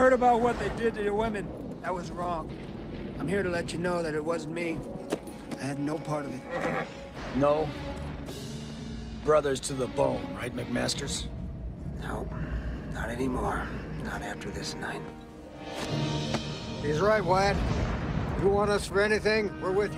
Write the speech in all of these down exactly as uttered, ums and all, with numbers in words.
heard about what they did to your women. That was wrong. I'm here to let you know that it wasn't me. I had no part of it. No? Brothers to the bone, right, McMasters? No, not anymore. Not after this night. He's right, Wyatt. You want us for anything, we're with you.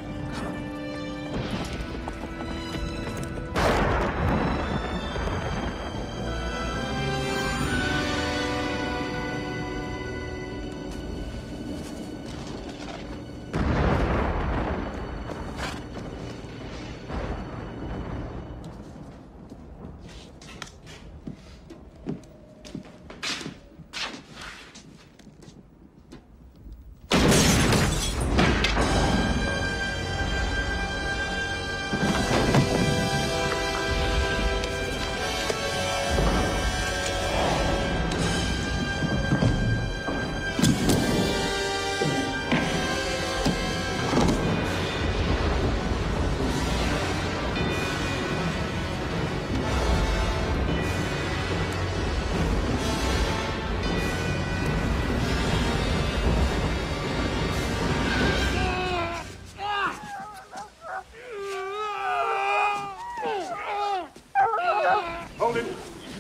Hold it.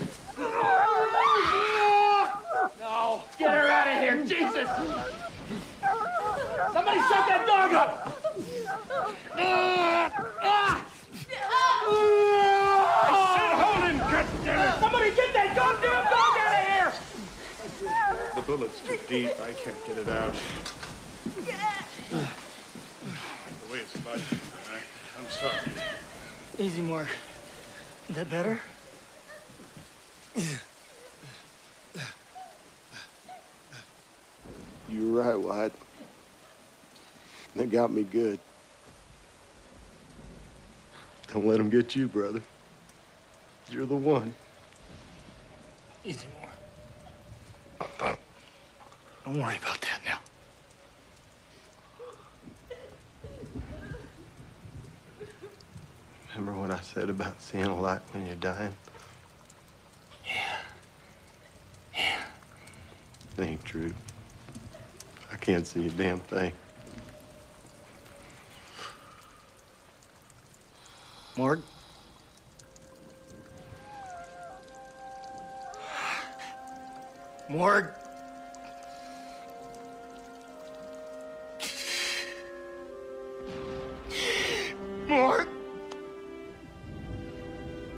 No, get her out of here, Jesus! Somebody shut that dog up! I said hold him, goddammit! Somebody get that goddamn dog out of here! The bullet's too deep. I can't get it out. The way it's mud. I, I'm sorry. Easy, Mark. Is that better? You were right, Wyatt. They got me good. Don't let them get you, brother. You're the one. Easy, Mark. Don't worry about that now. Remember what I said about seeing a light when you're dying? Yeah. Yeah. It ain't true. I can't see a damn thing. Morg? Morg?